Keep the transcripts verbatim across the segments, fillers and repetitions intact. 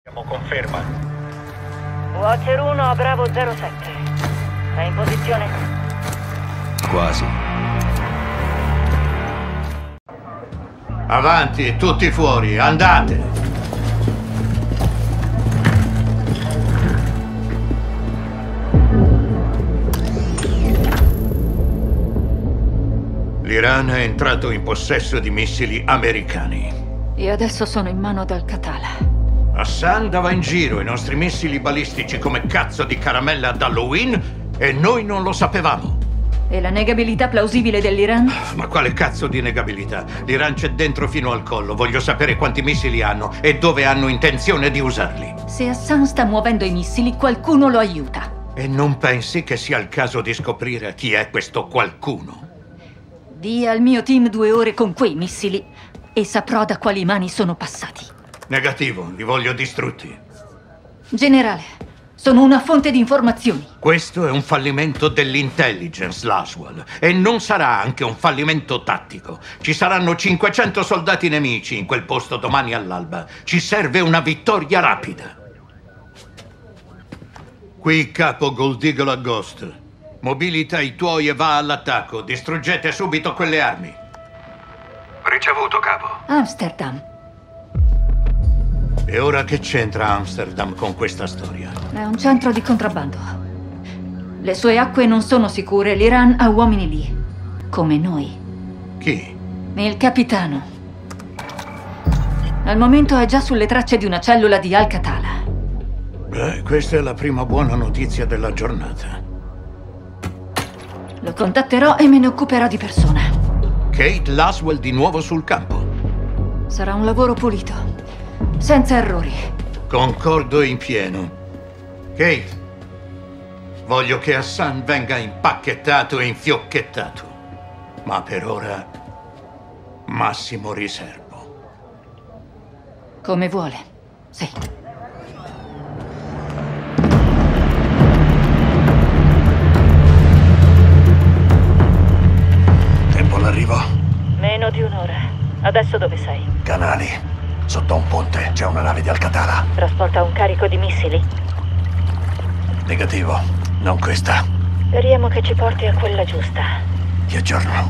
Abbiamo conferma. Watcher uno a Bravo zero sette. È in posizione? Quasi. Avanti, tutti fuori, andate! L'Iran è entrato in possesso di missili americani. E adesso sono in mano ad Al-Qatala. Hassan dava in giro i nostri missili balistici come cazzo di caramella ad Halloween e noi non lo sapevamo. E la negabilità plausibile dell'Iran? Ma quale cazzo di negabilità? L'Iran c'è dentro fino al collo. Voglio sapere quanti missili hanno e dove hanno intenzione di usarli. Se Hassan sta muovendo i missili, qualcuno lo aiuta. E non pensi che sia il caso di scoprire chi è questo qualcuno? Dia al mio team due ore con quei missili e saprò da quali mani sono passati. Negativo, li voglio distrutti. Generale, sono una fonte di informazioni. Questo è un fallimento dell'intelligence, Laswell. E non sarà anche un fallimento tattico. Ci saranno cinquecento soldati nemici in quel posto domani all'alba. Ci serve una vittoria rapida. Qui capo Gold Eagle a Ghost. Mobilita i tuoi e va all'attacco. Distruggete subito quelle armi. Ricevuto, capo. Amsterdam. E ora che c'entra Amsterdam con questa storia? È un centro di contrabbando. Le sue acque non sono sicure. L'Iran ha uomini lì. Come noi. Chi? Il capitano. Al momento è già sulle tracce di una cellula di Al-Qatala. Beh, questa è la prima buona notizia della giornata. Lo contatterò e me ne occuperò di persona. Kate Laswell di nuovo sul campo. Sarà un lavoro pulito, senza errori. Concordo in pieno. Kate, voglio che Hassan venga impacchettato e infiocchettato. Ma per ora, massimo riservo. Come vuole, sì. Tempo all'arrivo. Meno di un'ora. Adesso dove sei? Canali. Sotto un ponte c'è una nave di Al-Qatala. Trasporta un carico di missili? Negativo. Non questa. Speriamo che ci porti a quella giusta. Ti aggiorno.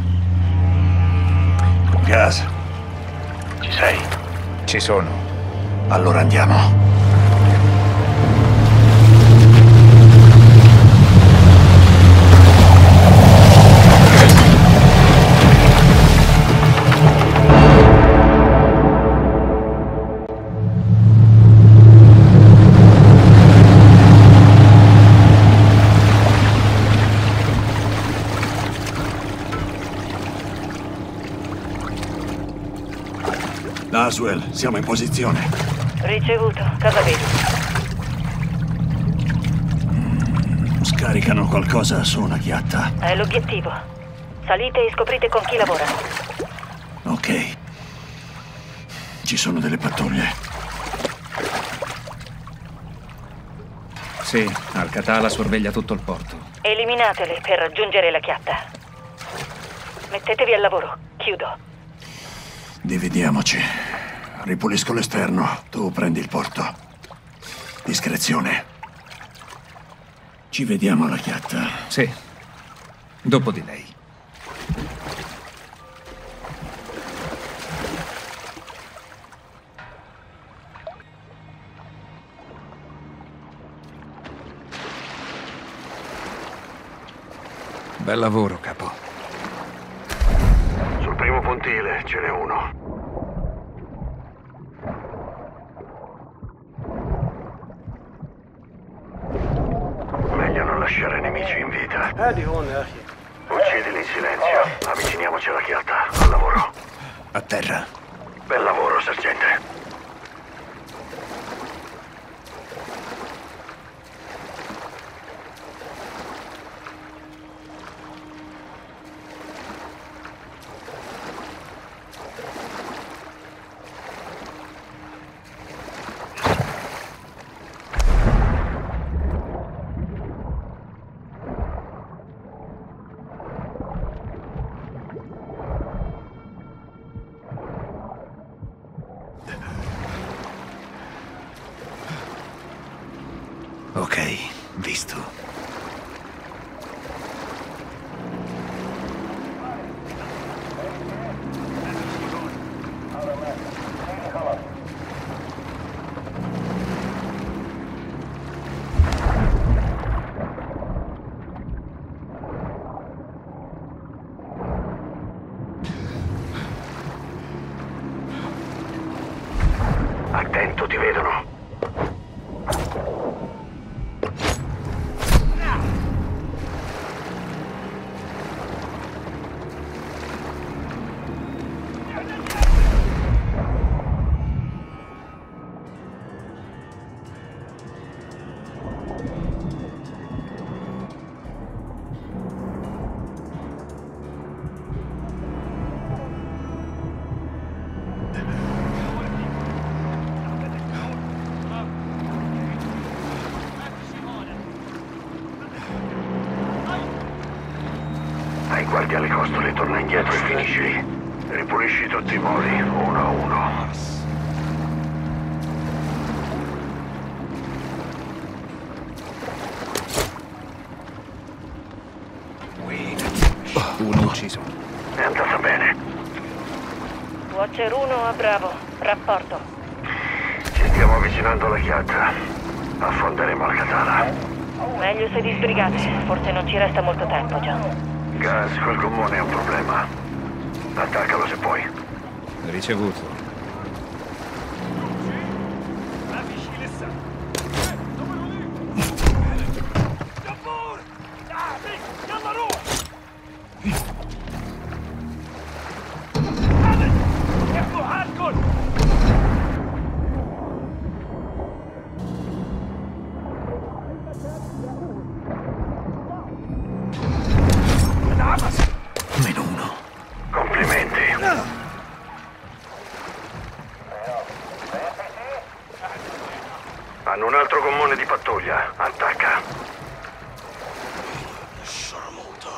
Gas. Ci sei? Ci sono. Allora andiamo. Laswell, siamo in posizione. Ricevuto. Cosa vedi? Scaricano qualcosa su una chiatta. È l'obiettivo. Salite e scoprite con chi lavora. Ok. Ci sono delle pattuglie. Sì, Al-Qatala sorveglia tutto il porto. Eliminatele per raggiungere la chiatta. Mettetevi al lavoro. Chiudo. Dividiamoci. Ripulisco l'esterno, tu prendi il porto. Discrezione. Ci vediamo alla chiatta. Sì, dopo di lei. Bel lavoro, capo. Sul primo pontile ce n'è uno. Meglio non lasciare nemici in vita. Uccidili in silenzio. Avviciniamoci alla chiatta. Al lavoro. A terra. Bel lavoro, sergente. Ok, visto. Attento, ti vedono. Ai guardie alle costole, torna indietro e finisci. Ripulisci tutti i mori, uno a uno. Uno ucciso. È andata bene. Watcher uno a Bravo. Rapporto. Ci stiamo avvicinando alla chiatta. Affonderemo Al-Qatala. Meglio se vi sbrigate. Forse non ci resta molto tempo, John. Gas, quel gommone è un problema. Attaccalo se puoi. Ricevuto. Meno uno. Complimenti. Hanno un altro gommone di pattuglia. Attacca. Sono muto.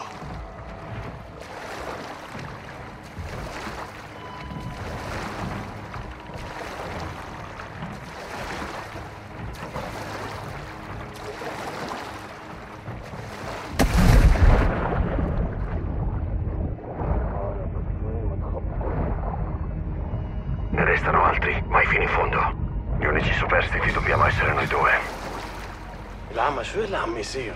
Ne restano altri, vai fino in fondo. Gli unici superstiti dobbiamo essere noi due. العمى شو اللي عم يصير؟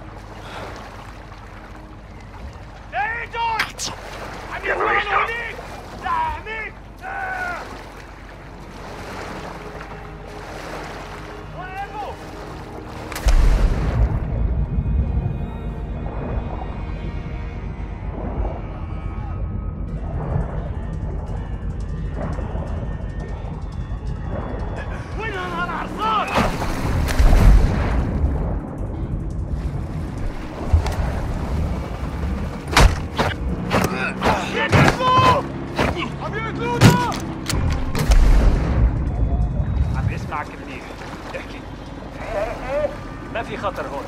Ti hanno visto? عم اسمعك منيح. احكي. ما في خطر هون.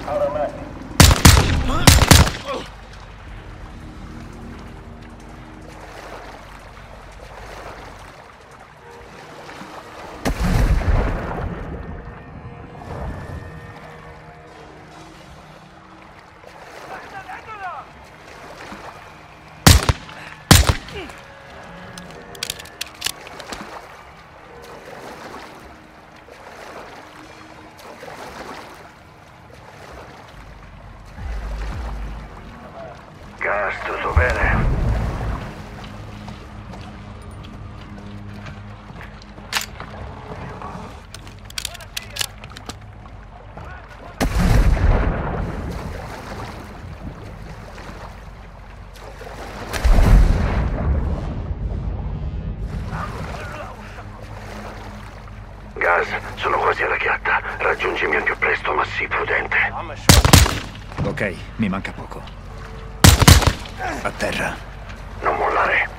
Gas, tutto bene? Gas, sono quasi alla chiatta. Raggiungimi al più presto, ma sii prudente. Ok, mi manca poco. A terra. Non mollare.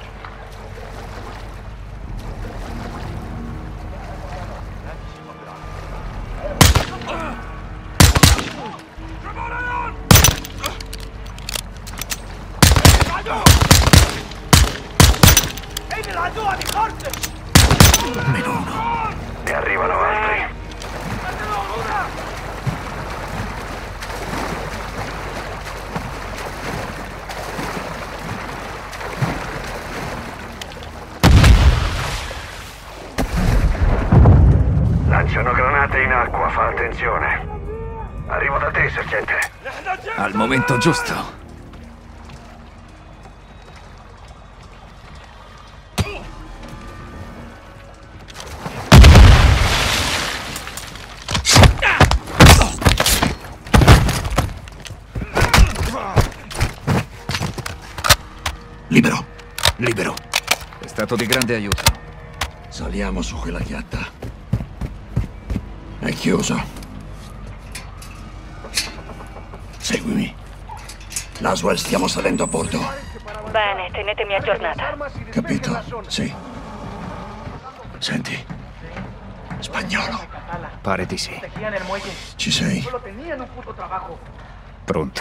Meno uno. Ne arrivano altri. Entrate in acqua, fa attenzione. Arrivo da te, sergente. Al momento giusto. Libero, libero. È stato di grande aiuto. Saliamo su quella chiatta. È chiuso. Seguimi. Laswell, stiamo salendo a bordo. Bene, tenetemi aggiornata. Capito? Sì. Senti. Spagnolo. Pare di sì. Ci sei? Pronto.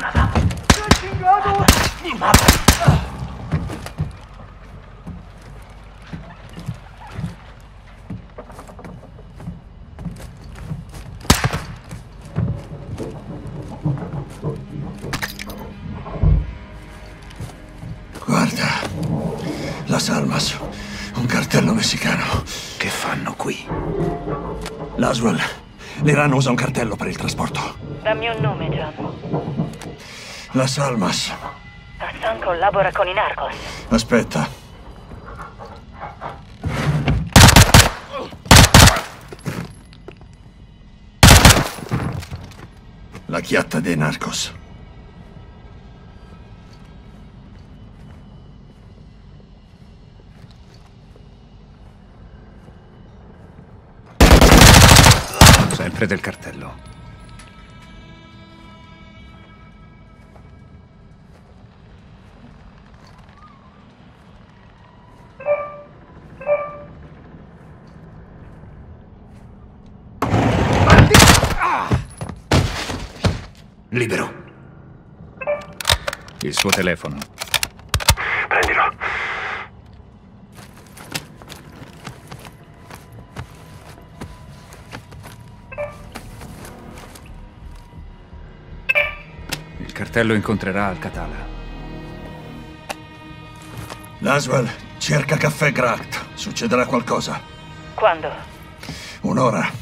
Guarda. Las Almas. Un cartello messicano. Che fanno qui? Laswell. L'Iran usa un cartello per il trasporto. Dammi un nome, John. Las Almas. Hassan collabora con i narcos. Aspetta. La chiatta dei narcos. Sempre del cartello. Libero. Il suo telefono. Prendilo. Il cartello incontrerà Al-Qatala. Laswell, cerca caffè Gracht. Succederà qualcosa. Quando? Un'ora.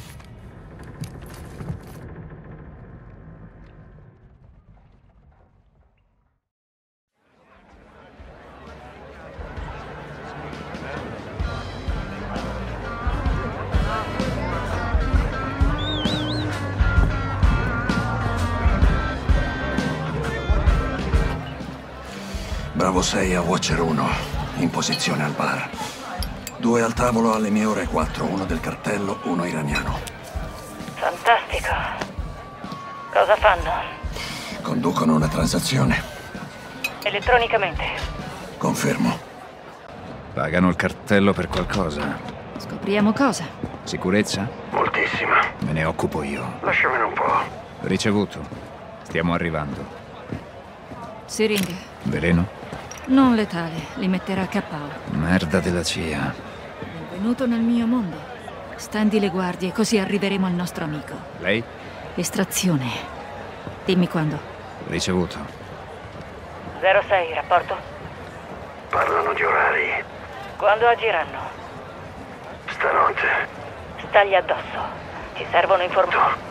Bravo sei a Watcher uno, in posizione al bar. Due al tavolo alle mie ore quattro, uno del cartello, uno iraniano. Fantastico. Cosa fanno? Conducono una transazione. Elettronicamente. Confermo. Pagano il cartello per qualcosa. Scopriamo cosa? Sicurezza? Moltissima. Me ne occupo io. Lasciamene un po'. Ricevuto. Stiamo arrivando. Siringhe. Veleno? Non letale, li metterà a K O. Merda della C I A. Benvenuto nel mio mondo. Stendi le guardie, così arriveremo al nostro amico. Lei? Estrazione. Dimmi quando. Ricevuto. zero sei, rapporto? Parlano di orari. Quando agiranno? Stanotte. Stagli addosso. Ci servono informazioni.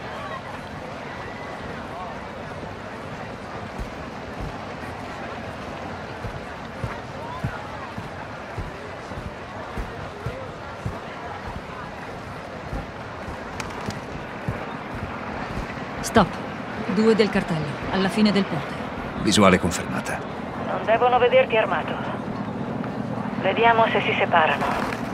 Stop. Due del cartello, alla fine del ponte. Visuale confermata. Non devono vederti armato. Vediamo se si separano.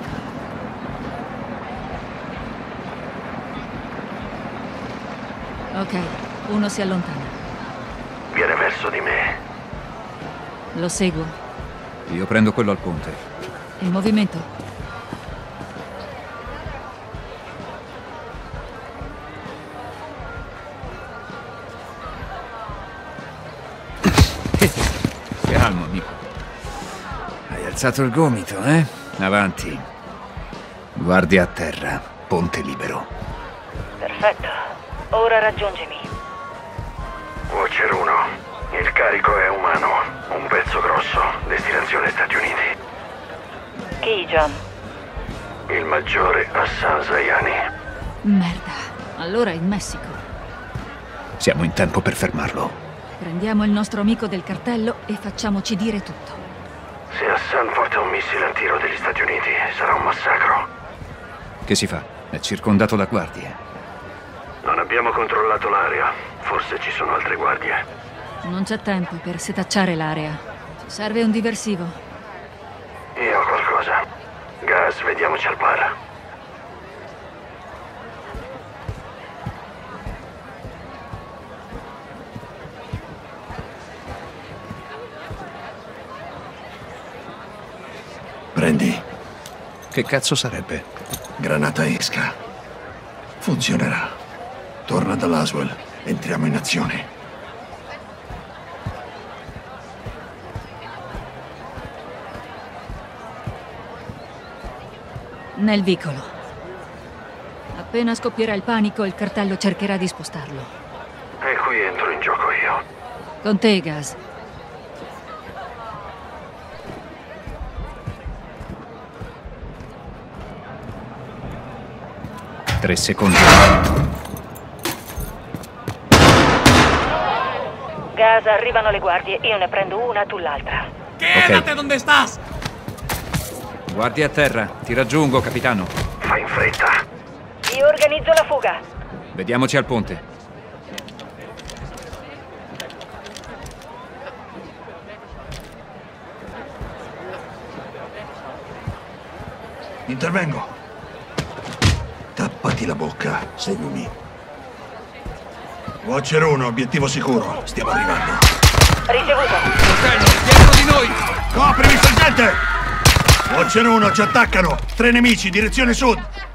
Ok, uno si allontana. Viene verso di me. Lo seguo. Io prendo quello al ponte. Il movimento. Calmo, amico. Hai alzato il gomito, eh? Avanti. Guardia a terra. Ponte libero. Perfetto. Ora raggiungimi. Watcher uno. Il carico è umano. Un pezzo grosso. Destinazione Stati Uniti. Chi, John? Il maggiore Hassan Zayani. Merda. Allora in Messico. Siamo in tempo per fermarlo. Prendiamo il nostro amico del cartello e facciamoci dire tutto. Se Hassan porta un missile al tiro degli Stati Uniti, sarà un massacro. Che si fa? È circondato da guardie. Non abbiamo controllato l'area. Forse ci sono altre guardie. Non c'è tempo per setacciare l'area. Ci serve un diversivo. Io ho qualcosa. Gas, vediamoci al bar. Prendi. Che cazzo sarebbe? Granata esca. Funzionerà. Torna da Laswell. Entriamo in azione. Nel vicolo. Appena scoppierà il panico, il cartello cercherà di spostarlo. E qui entro in gioco io. Con te, Gas. Tre secondi. Gas, arrivano le guardie. Io ne prendo una, tu l'altra. Quédate donde estás! Guardia a terra. Ti raggiungo, capitano. Fai in fretta. Io organizzo la fuga. Vediamoci al ponte. Intervengo. Tappati la bocca, seguimi. Watcher uno, obiettivo sicuro. Stiamo arrivando. Ricevuto. ¡Dietro di noi! Coprimi, sergente! Watcher uno, ci attaccano. Tre nemici, direzione sud.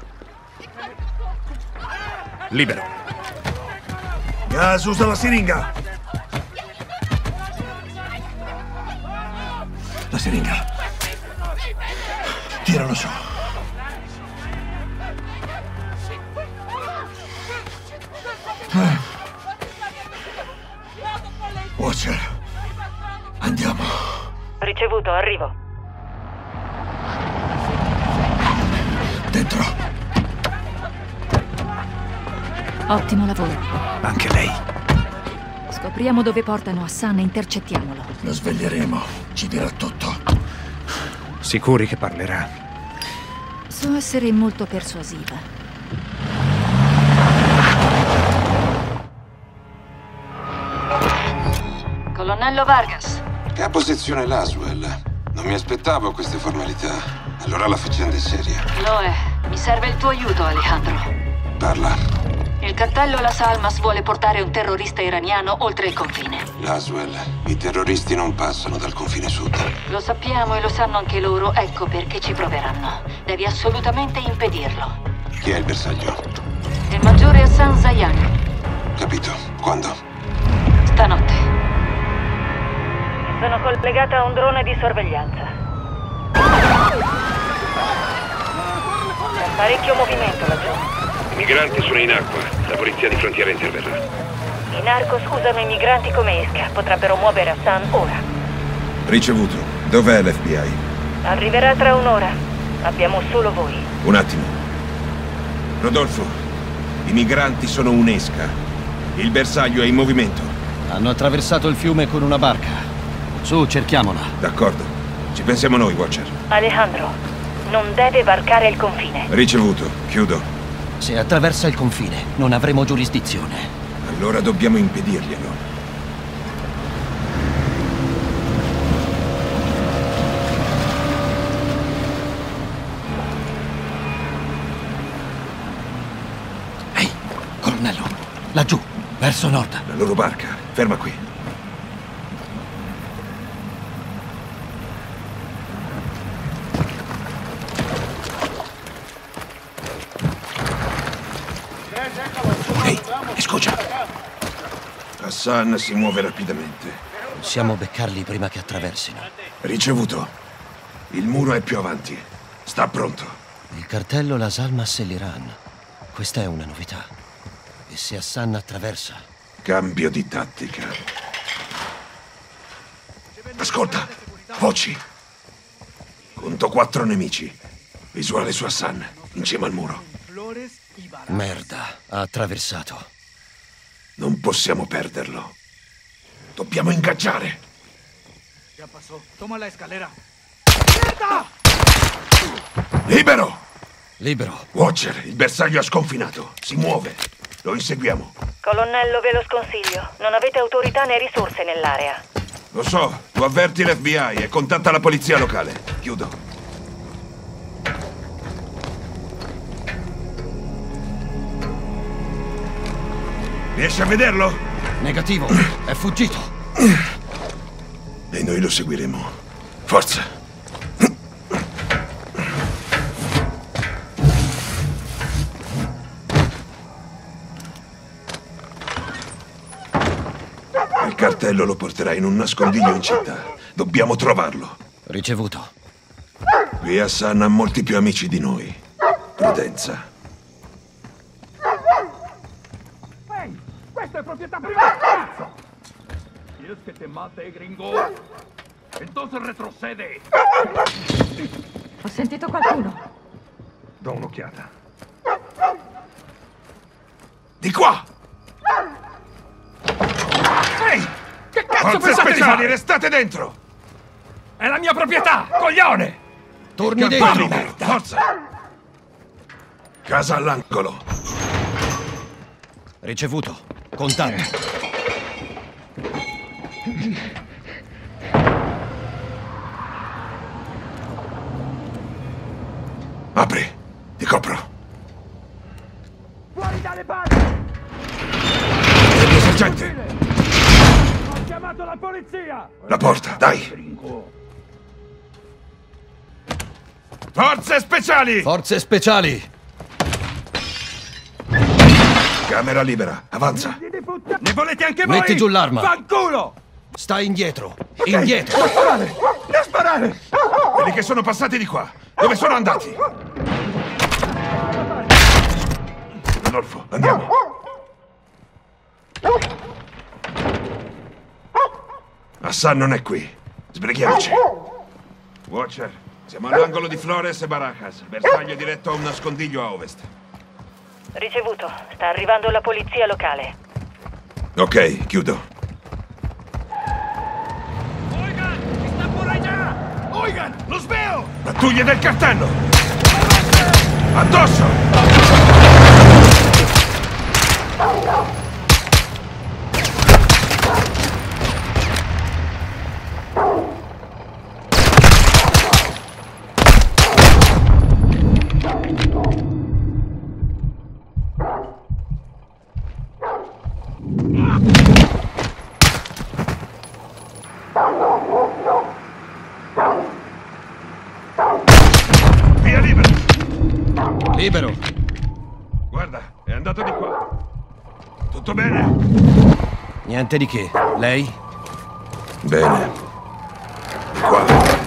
Libero. Gas, usa la siringa. La siringa. Tiralo su. Watcher, andiamo. Ricevuto, arrivo. Dentro. Ottimo lavoro. Anche lei. Scopriamo dove portano Hassan e intercettiamolo. Lo sveglieremo. Ci dirà tutto. Sicuri che parlerà? So essere molto persuasiva. Colonnello Vargas. Capo sezione Laswell. Non mi aspettavo queste formalità. Allora la faccenda è seria. Lo è. Mi serve il tuo aiuto, Alejandro. Parla. Il cartello Las Almas vuole portare un terrorista iraniano oltre il confine. Laswell, i terroristi non passano dal confine sud. Lo sappiamo e lo sanno anche loro, ecco perché ci proveranno. Devi assolutamente impedirlo. Chi è il bersaglio? Il maggiore Hassan Zayan. Capito. Quando? Stanotte. Sono collegata a un drone di sorveglianza. C'è parecchio movimento laggiù. I migranti sono in acqua. La polizia di frontiera interverrà. I narcos usano i migranti come esca. Potrebbero muovere Hassan ora. Ricevuto. Dov'è l'F B I? Arriverà tra un'ora. Abbiamo solo voi. Un attimo. Rodolfo, i migranti sono un'esca. Il bersaglio è in movimento. Hanno attraversato il fiume con una barca. Su, cerchiamola. D'accordo. Ci pensiamo noi, Watcher. Alejandro, non deve varcare il confine. Ricevuto. Chiudo. Se attraversa il confine, non avremo giurisdizione. Allora dobbiamo impedirglielo. Ehi, colonnello, laggiù, verso nord. La loro barca. Ferma qui. Ehi, scusa. Hassan si muove rapidamente. Possiamo beccarli prima che attraversino. Ricevuto. Il muro è più avanti. Sta pronto. Il cartello Las Almas e l'Iran. Questa è una novità. E se Hassan attraversa? Cambio di tattica. Ascolta, voci. Conto quattro nemici. Visuale su Hassan, in cima al muro. Merda, ha attraversato. Non possiamo perderlo. Dobbiamo ingaggiare. Ya pasó. Toma la escalera. Libero! Libero. Watcher, il bersaglio ha sconfinato. Si muove. Lo inseguiamo. Colonnello, ve lo sconsiglio. Non avete autorità né risorse nell'area. Lo so, tu avverti l'F B I e contatta la polizia locale. Chiudo. Riesci a vederlo? Negativo, è fuggito. E noi lo seguiremo. Forza. Il cartello lo porterà in un nascondiglio in città. Dobbiamo trovarlo. Ricevuto. Qui Hassan ha molti più amici di noi. Prudenza. Ehi, questa è proprietà privata, cazzo! Si es que te mate, gringo, entonces retrocede. Ho sentito qualcuno. Do un'occhiata. Di qua! Ehi, che cazzo Forze pensate di speciali, fare? restate dentro! È la mia proprietà, coglione! Torni Che dentro. merda. Forza! Casa all'angolo. Ricevuto. Contatto. Apri. Ti copro. Fuori dalle palle! Il mio sergente. Ho chiamato la polizia! La porta, dai. Forze speciali! Forze speciali. Camera libera, avanza. Ne volete anche voi? Metti giù l'arma. Fanculo! Stai indietro. Indietro. Non sparare! Non sparare! Quelli che sono passati di qua, dove sono andati? Rodolfo, andiamo. Hassan non è qui. Sbrighiamoci. Watcher, siamo all'angolo di Flores e Barajas. Bersaglio diretto a un nascondiglio a ovest. Ricevuto. Sta arrivando la polizia locale. Ok, chiudo. Oigan! ¡Está por allá! Oigan! ¡Los veo! Pattuglie del cartello! Addosso! Via libera! Libero. Guarda, è andato di qua. Tutto bene? Niente di che. Lei? Bene. Qua.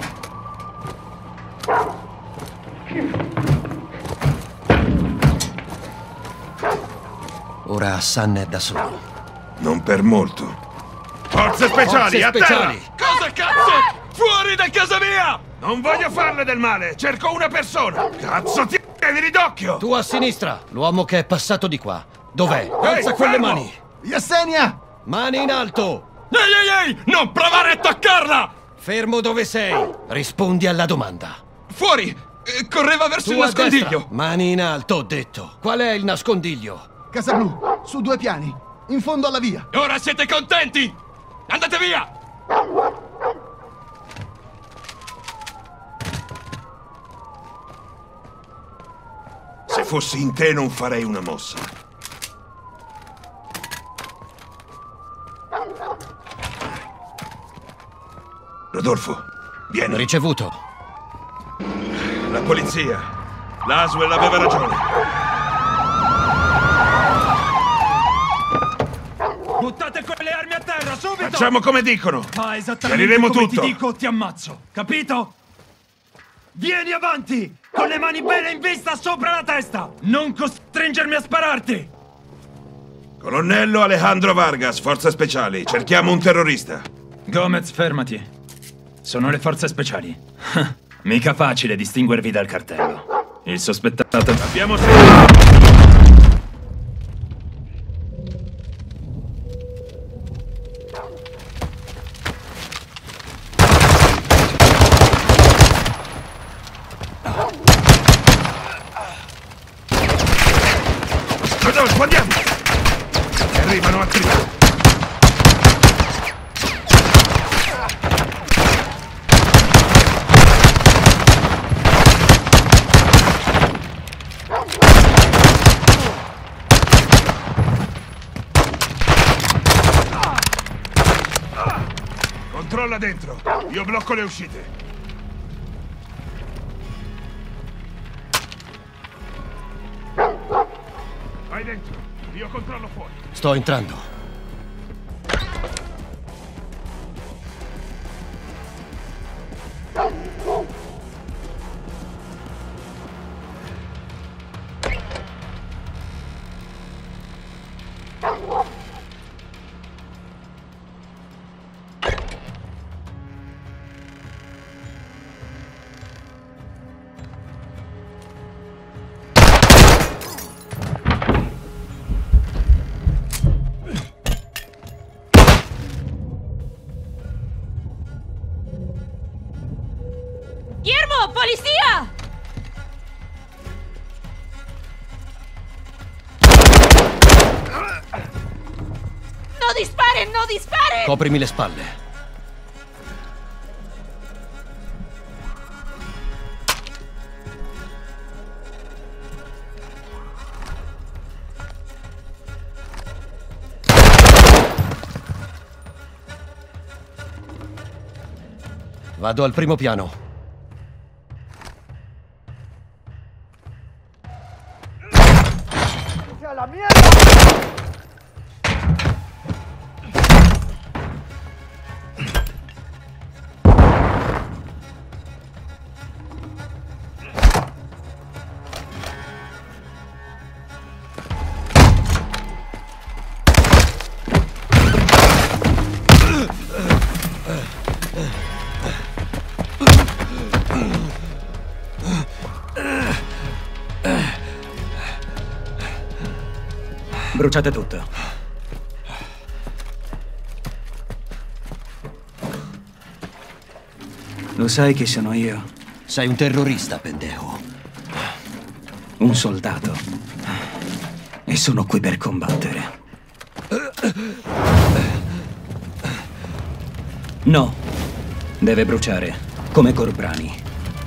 Ora Hassan è da solo. Non per molto. Forze speciali, Forze a speciali. terra! Cosa cazzo? Fuori da casa mia! Non voglio farle del male, cerco una persona! Cazzo, tienili d'occhio! Tu a sinistra, l'uomo che è passato di qua. Dov'è? Ehi, Alza quelle fermo! mani! Yesenia! Mani in alto! Ehi, ehi, ehi! Non provare a toccarla! Fermo dove sei! Rispondi alla domanda. Fuori! Eh, correva verso Tu il a nascondiglio! destra. Mani in alto, ho detto. Qual è il nascondiglio? Casa Blu, su due piani, in fondo alla via. Ora siete contenti? Andate via! Se fossi in te non farei una mossa. Rodolfo, vieni. Ricevuto. La polizia. Laswell aveva ragione. Buttate quelle armi a terra, subito! Facciamo come dicono. Fa esattamente Chiariremo come tutto. ti dico, ti ammazzo. Capito? Vieni avanti! Con le mani bene in vista sopra la testa! Non costringermi a spararti! Colonnello Alejandro Vargas, forze speciali. Cerchiamo un terrorista. Gomez, fermati. Sono le forze speciali. Mica facile distinguervi dal cartello. Il sospettato... Abbiamo sentito. Rodolfo, andiamo! Ne arrivano altri. Controlla dentro. Io blocco le uscite. Vai dentro. Io controllo fuori. Sto entrando. Guillermo, polizia! No dispare, no dispare! Coprimi le spalle. Vado al primo piano. ¡La mierda! Bruciate tutto. Lo sai chi sono io? Sei un terrorista, pendejo. Un soldato. E sono qui per combattere. No. Deve bruciare, come Gorbrani.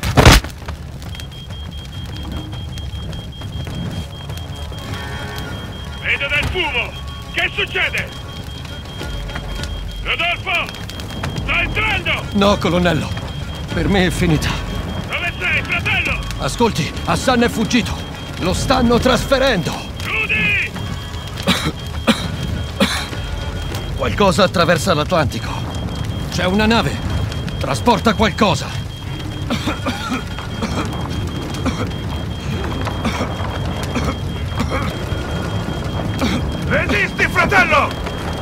Vedo del fumo! Che succede? Rodolfo! Sta entrando! No, colonnello. Per me è finita. Dove sei, fratello? Ascolti, Hassan è fuggito. Lo stanno trasferendo. Rudy! Qualcosa attraversa l'Atlantico. C'è una nave. Trasporta qualcosa. Resisti, fratello!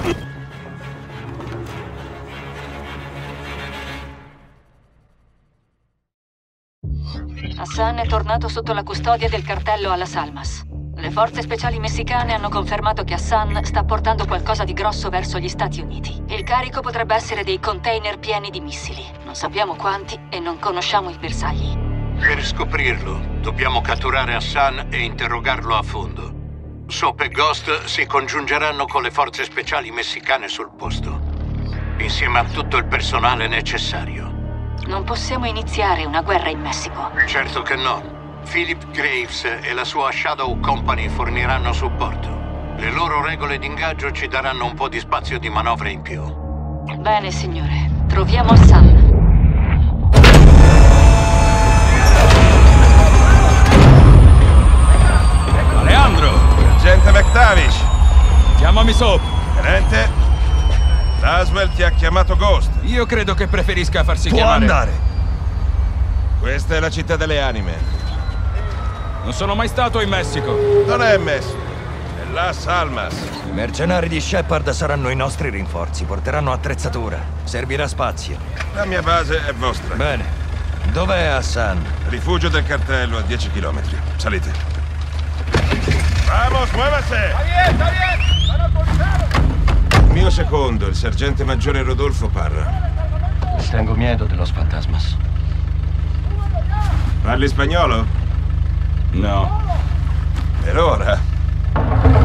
Hassan è tornato sotto la custodia del cartello Las Almas. Le forze speciali messicane hanno confermato che Hassan sta portando qualcosa di grosso verso gli Stati Uniti. Il carico potrebbe essere dei container pieni di missili. Non sappiamo quanti e non conosciamo i bersagli. Per scoprirlo, dobbiamo catturare Hassan e interrogarlo a fondo. Soap e Ghost si congiungeranno con le forze speciali messicane sul posto, insieme a tutto il personale necessario. Non possiamo iniziare una guerra in Messico. Certo che no. Philip Graves e la sua Shadow Company forniranno supporto. Le loro regole d'ingaggio ci daranno un po' di spazio di manovra in più. Bene, signore. Troviamo Hassan. Leandro! Sergente McTavish! Chiamami Soap. Tenente? Laswell ti ha chiamato Ghost. Io credo che preferisca farsi Può chiamare. Può andare. Questa è la città delle anime. Non sono mai stato in Messico. Non è Messico. È Las Almas. I mercenari di Shepard saranno i nostri rinforzi. Porteranno attrezzatura. Servirà spazio. La mia base è vostra. Bene. Dov'è Hassan? Rifugio del cartello a dieci chilometri. Salite. Vamos, muévase! ¡Está bien, está bien! ¡Van a autorizar! Il mio secondo, il sergente maggiore Rodolfo parla. Tengo miedo de los fantasmas. Parli spagnolo? No. Per ora.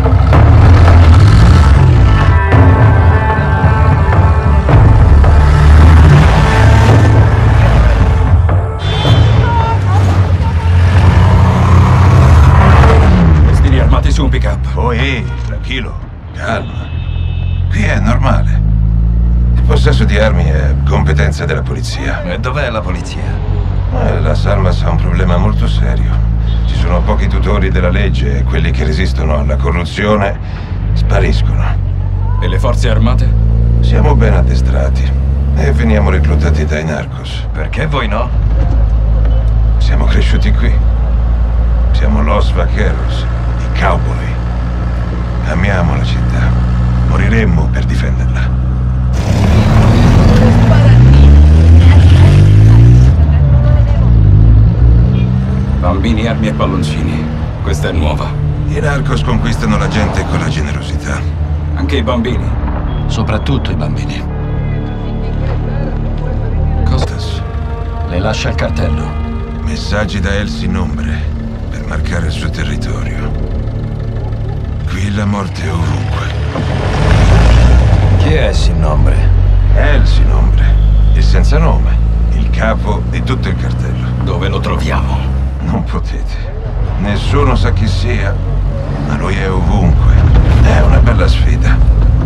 ehi, tranquillo, calma. Qui è normale. Il possesso di armi è competenza della polizia. E dov'è la polizia? Eh, la Salmas ha un problema molto serio. Ci sono pochi tutori della legge e quelli che resistono alla corruzione spariscono. E le forze armate? Siamo ben addestrati e veniamo reclutati dai narcos. Perché voi no? Siamo cresciuti qui. Siamo Los Vaqueros, i cowboy. Amiamo la città. Moriremmo per difenderla. Bambini, armi e palloncini. Questa è nuova. I narcos conquistano la gente con la generosità. Anche i bambini? Soprattutto i bambini. Costas. Le lascia il cartello. Messaggi da El Sin Nombre per marcare il suo territorio. Qui la morte è ovunque. Chi è El Sin Nombre? El Sin Nombre, il senza nome, il capo di tutto il cartello. Dove lo troviamo? Non potete. Nessuno sa chi sia, ma lui è ovunque. È una bella sfida.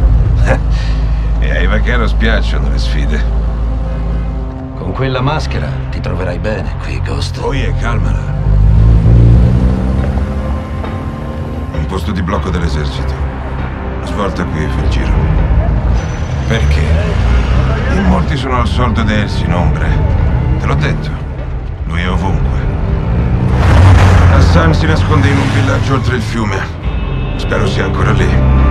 E ai vaqueros piacciono le sfide. Con quella maschera ti troverai bene qui, Ghost. Oye, calmala. Un posto di blocco dell'esercito. Svolta qui e fa il giro. Perché? In molti sono al soldo di El Sin Nombre. Te l'ho detto. Lui è ovunque. Hassan si nasconde in un villaggio oltre il fiume. Spero sia ancora lì.